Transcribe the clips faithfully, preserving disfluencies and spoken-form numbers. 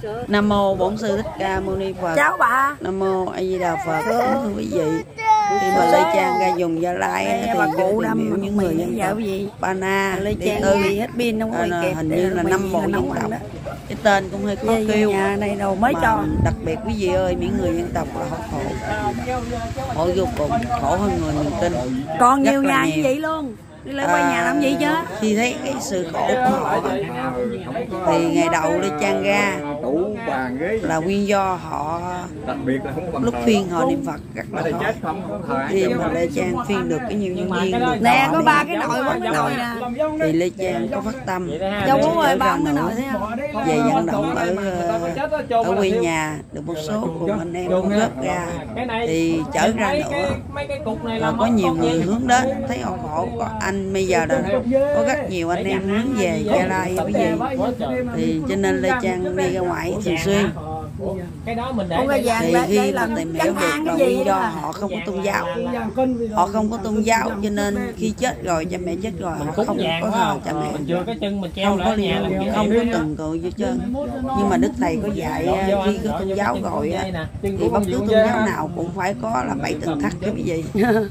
Nam mô Bổn Sư Thích Ca Mâu Ni Phật. Cháu bà. Nam mô A Di Đà Phật. Thưa quý vị, khi mà Lê Trang ra dùng Gia Lai thì cụ tìm hiểu những người dân tộc Ba Na, Lê Đi Trang Tư, bị hết pin không có kẹp. hình như là năm bộ dân tộc. Cái tên cũng hơi khó kêu. Nhà này đầu mới cho. Đặc biệt quý vị ơi, những người dân tộc là họ khổ, khổ vô cùng, khổ hơn người miền Kinh. Còn nhiều nhà như vậy luôn. Đi lại quay nhà làm gì chứ? Khi thấy cái sự khổ của họ thì ngày đầu Lê Trang ra là nguyên do họ lúc phiên họ niệm Phật rất là khó. Khi mà Lê Trang phiên được cái nhiều nhân viên được nè có ba cái nồi bốn cái nồi nè thì Lê Trang có phát tâm Châu Phú ơi, ba cái nồi thấy không? về vận động ở ở quê nhà được một số cùng anh em cũng góp ra thì trở ra nữa là có nhiều người hướng đến thấy họ khổ. Có anh bây giờ là có rất nhiều anh em hướng về Gia Lai cái gì thì cho nên Lê Trang đi ra ngoài thường xuyên. Cái đó mình để thì khi mà tìm hiểu được là nguyên do họ không có tôn giáo, họ không có tôn giáo cho nên khi chết rồi, cha mẹ chết rồi họ không có thờ cha mẹ, không có liên không có từng cội vô trơn. Nhưng mà Đức Thầy có dạy khi có tôn giáo rồi thì bất cứ tôn giáo nào cũng phải có là bảy tượng khắc cái gì.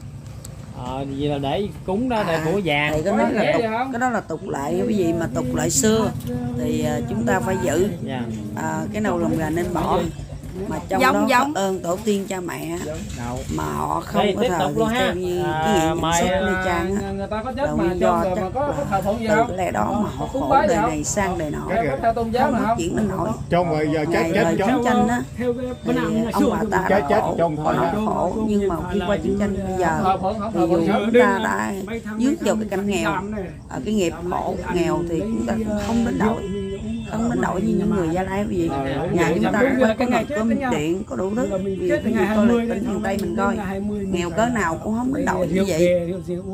Ờ, gì là để cúng đó là của vàng. Thầy có nói là tục, cái đó là tục lại cái gì mà tục lại xưa thì uh, chúng ta phải giữ. Uh, cái nồi lồng gà nên bỏ mà trong giống, đó giống. có ơn tổ tiên cha mẹ mà họ không có thờ thì theo như cái gì nhận xét Lê Trang á là nguyên do chắc là từ cái lẽ đó mà họ khổ đời này sang đời nọ không phát triển lên nổi. Trong rồi giờ chết chết chiến tranh á thì ông bà ta đã khổ, họ đã khổ nhưng mà khi qua chiến tranh bây giờ thì dù chúng ta đã dướng vào cái cảnh nghèo, ở cái nghiệp khổ nghèo thì chúng ta cũng không đến đổi, không đến đổi như những người Gia Lai vì nhà chúng ta cũng có nồi cơm điện có đủ thứ. Vì cái gì tôi là tỉnh miền Tây mình coi nghèo cỡ nào cũng không đến đổi như vậy.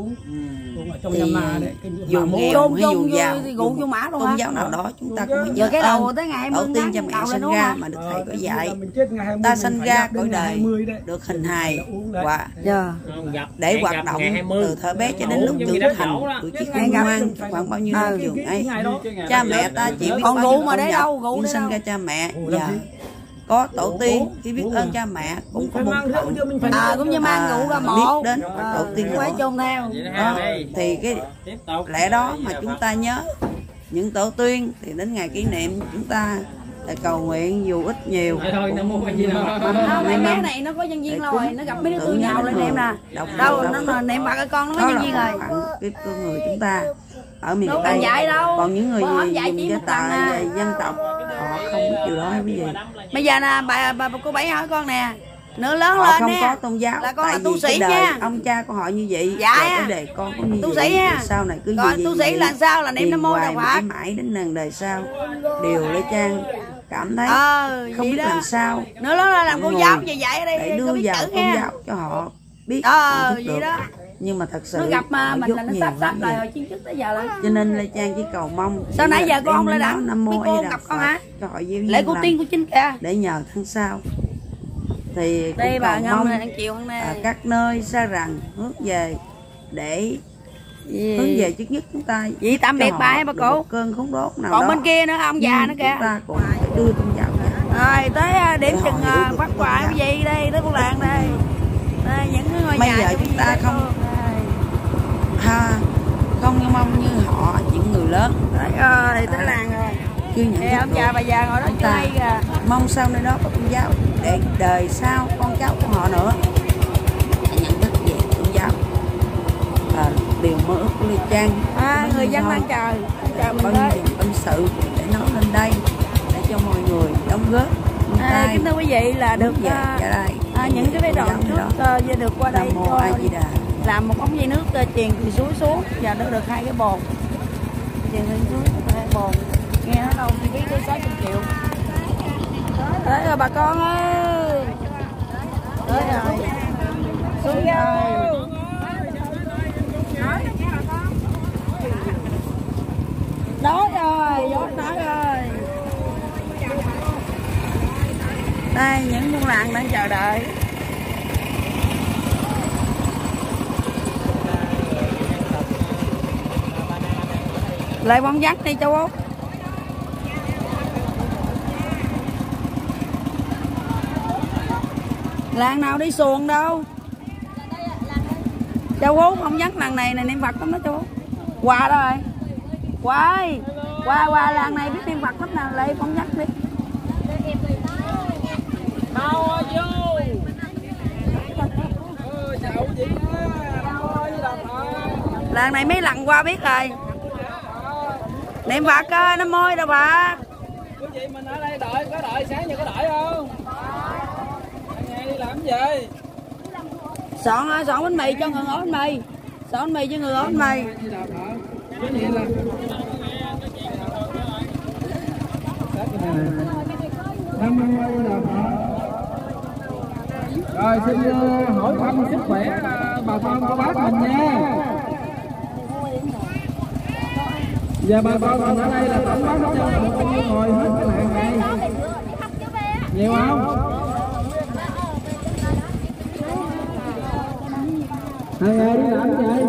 Thì dù nghèo hay dù giàu tôn giáo nào đó chúng ta cũng phải nhớ ơn tổ tiên cha mẹ sinh ra mà Đức Thầy có dạy ta sinh ra cõi đời được hình hài và để hoạt động từ thời bé cho đến lúc trưởng thành tuổi chiếc ngoan khoảng bao nhiêu năm trường ấy. Cha mẹ ta chỉ biết còn ngủ mà để nhập, đâu ngủ sinh ra cha mẹ và có tổ tiên khi biết ơn cha mẹ cũng có bổn phận à, cũng như mang ngủ ra mộ biết đến à, tổ tiên phải chôn theo đó. Thì cái lẽ đó mà chúng ta nhớ những tổ tiên thì đến ngày kỷ niệm chúng ta để cầu nguyện dù ít nhiều không, mấy bé này nó có nhân viên rồi nó gặp mấy đứa tương nhau lên em nè đâu nó niệm Phật con nó có nhân viên rồi cái con người chúng ta ở miền đâu Tây dạy đâu. Còn những người gì dùng gia tài về dân tộc họ không biết điều đó hay cái gì. Bây giờ nè bà, bà, bà cô Bảy hỏi con nè nữa lớn họ lên không nè có tôn giáo là con tại là tu sĩ đời nha, ông cha của họ như vậy dạ cái đề con có như tu vậy sĩ nha. Sau này cứ rồi gì tu sĩ là sao là niệm Nam Mô Đạo Phật mãi đến lần đời sau điều Lê Trang cảm thấy ờ, không biết đó. Làm sao nữa lớn lên làm cô giáo vậy vậy ở đây để đưa vào tôn giáo cho họ biết ờ vậy đó. Nhưng mà thật sự nó gặp mà mình là nó sắp sắp rồi hồi chiến trước tới giờ rồi. Cho nên Lê Trang chỉ cầu mong sao nãy giờ con lên đã Nam Mô cô gặp con hả cho họ gieo lễ cô tiên của chính kìa để nhờ tháng sau thì đây bà mong này chiều hôm nay các nơi xa rằng hướng về để yeah. hướng về trước nhất chúng ta vậy tạm biệt bà hay bà cụ cơn khốn đốt nào còn đó. Bên kia nữa ông già nữa kìa chúng ta cũng phải đưa tôn giáo rồi tới điểm chừng bắt quà cái gì đây tới buôn làng đây đây những cái ngôi bây nhà giờ chúng ta không ha không như mong như họ những người lớn đấy rồi tới làng rồi chưa nhận Ê, ông già bà già ngồi đó chưa hay kìa mong sau nơi đó có tôn giáo để đời sau con cháu của họ nữa nhận thức về tôn giáo là điều mơ ước của Lê Trang. À, người dân đang chờ chờ mình tới tâm sự để nói lên đây để cho mọi người đóng góp. À, kính thưa quý vị là được về uh, đây à, những cái đoạn trước uh, được qua đây cho làm một ống dây nước uh, truyền từ suối xuống và nó được hai cái bồn truyền từ suối hai bồn nghe nó đâu chi phí tới sáu trăm triệu. Tới rồi bà con ơi, tới rồi xuống rồi. Đói rồi, đói đói rồi. Đây những buôn làng đang chờ đợi. Lại bóng dắt đi châu Út. Làng nào đi xuồng đâu. Châu Út không nhắc làng này này niệm Phật lắm đó chú. Qua đó rồi. Qua ơi. Qua qua làng này biết niệm Phật lắm nào lại không nhắc đi. Đâu vô. Chào chị làng này mấy lần qua biết rồi. Niệm Phật ơi, nó môi đâu bà. Quý vị mình ở đây đợi, có đợi sáng giờ có đợi không? Ngày đi làm gì? Soạn ơi, soạn bánh mì cho người gói bánh mì. Soạn bánh mì cho người gói bánh mì. Rồi xin hỏi thăm sức khỏe bà con của bác mình nha. Giờ bà con mình ở đây là tổng bác cho là bao nhiêu ngồi hết cái làng này? Nhiều không? Hai người đi làm gì?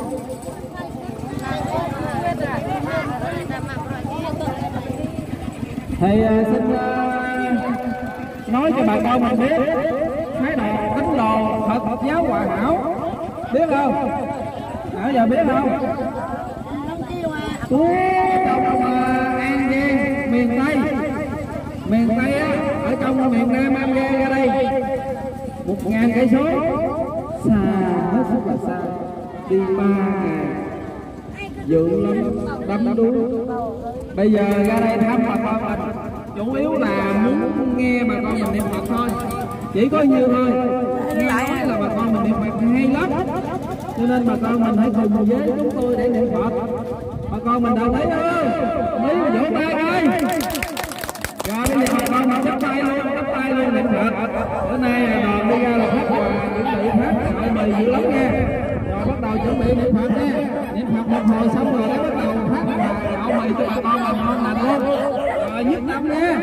Thầy xin uh, nói cho bà con mình biết thái độ tín đồ Phật Phật giáo Hòa Hảo biết không? Ở giờ biết không? Của trong uh, An Giang miền Tây, miền Tây á, ở trong miền Nam An Giang ra đây một ngàn cây số xa hết sức là xa, đi ba ngàn dượng lắm đâm đuối. Bây giờ ra đây thăm bà con mình chủ yếu là muốn nghe bà con mình niệm Phật thôi, chỉ có nhiêu thôi. Nghe nói là bà con mình niệm Phật hay lắm, cho nên bà con mình hãy cùng với chúng tôi để niệm Phật. Bà con mình đồng ý không? Mấy vỗ tay coi. Rồi bây giờ bà con mình chắp tay luôn, chắp tay luôn niệm Phật. Bữa nay đoàn đi ra là phát quà chuẩn bị phát gạo mì dữ lắm nha. Rồi bắt đầu chuẩn bị niệm Phật nha. Niệm Phật một hồi xong rồi đó bắt đầu phát quà gạo mì cho bà con mình ngon lành luôn. Rồi nhất tâm nha.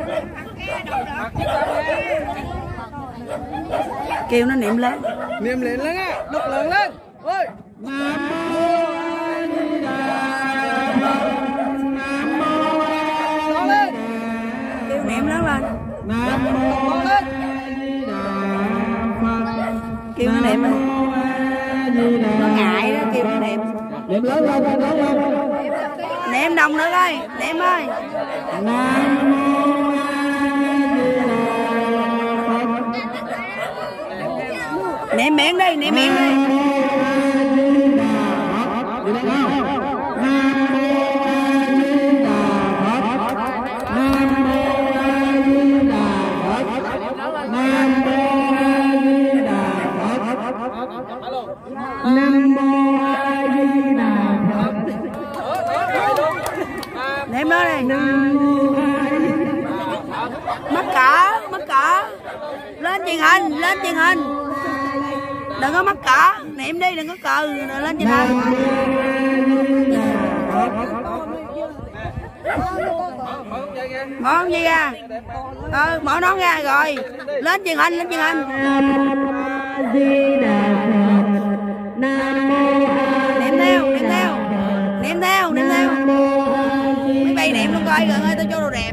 Kêu nó niệm lên. Niệm lên lên á, đục lượng lên. Ôi. Nam mô A Di Đà Phật. Nam mô A Di Đà Phật. Kêu niệm lớn lên. Nam mô A Di Đà Phật. Kêu nó niệm lên. Nó ngại đó, kêu nó niệm. Niệm lớn lên, lớn lên. Niệm đồng nữa ơi, niệm ơi. Nam mô A Di Đà Phật. Niệm miệng đi, niệm miệng đi. Nam mô A Di Đà Phật. Niệm đó đi. Mắc cỡ, mắc cỡ. Lên truyền hình, lên truyền hình. Đừng có mắc cỡ, niệm đi, đừng có cờ, lên truyền hình. Mở không gì ra. Ờ, mở nón ra rồi. Lên truyền hình, lên truyền hình. Niệm theo, niệm theo. Niệm theo, niệm theo. Mấy bay niệm luôn coi, rồi ơi tao cho đồ đẹp.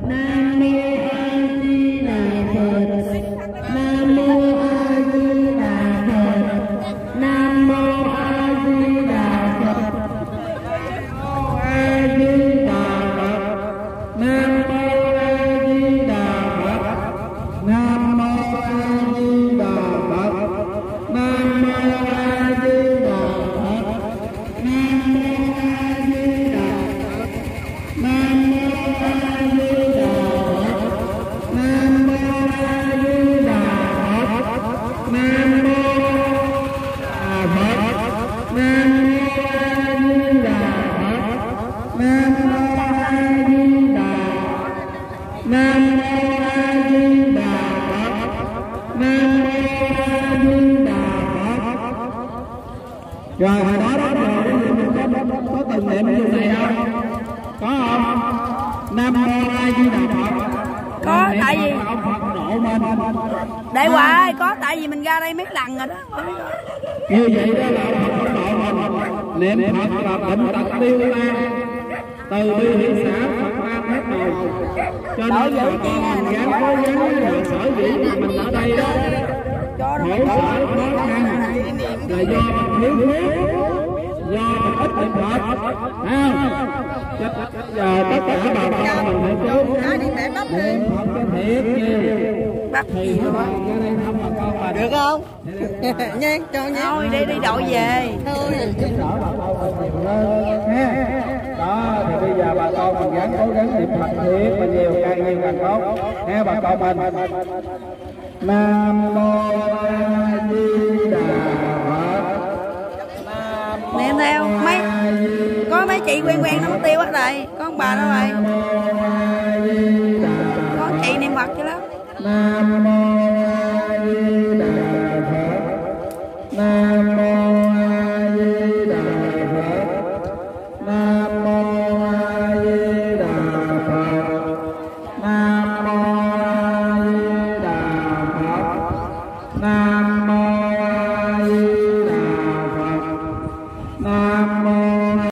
Rồi hồi đó đó có, có từng niệm điều này không? Có không? Nam mô A Di Đà Phật. Có, tại vì Phật độ mình. Đại Hòa ơi, có tại vì mình ra đây mấy lần rồi đó. Như vậy đó là Phật độ mình. Niệm Phật là bệnh tật tiêu tan, từ bi hỷ xã Phật an hết rồi. Cho nên là mình gắng cố gắng sở dĩ mình ở đây đó cho nó khổ sở khó khăn là do mình thiếu thuốc, do mình ít niệm Phật, không? Giờ tất cả bà con mình phải chú niệm Phật cho thiệt nhiều. Bắt Thì các bạn ra đây thăm bà con mà được không? Nha, cho nha. Thôi đi đi đội về. Thôi. Đó thì bây giờ bà con mình gắng cố gắng niệm Phật thiệt mà nhiều, càng nhiều càng tốt. Nghe bà con mình. Nam mô A Di Đà Phật. Niệm theo mấy có mấy chị quen quen nó mất tiêu hết rồi, có ông bà đâu rồi. Có chị niệm Phật chứ lắm. Nam mô A Di Đà Phật. Nam mô A Di Đà Phật. Nam mô A Di Đà Phật. Nam mô A Di Đà Phật. Nam mô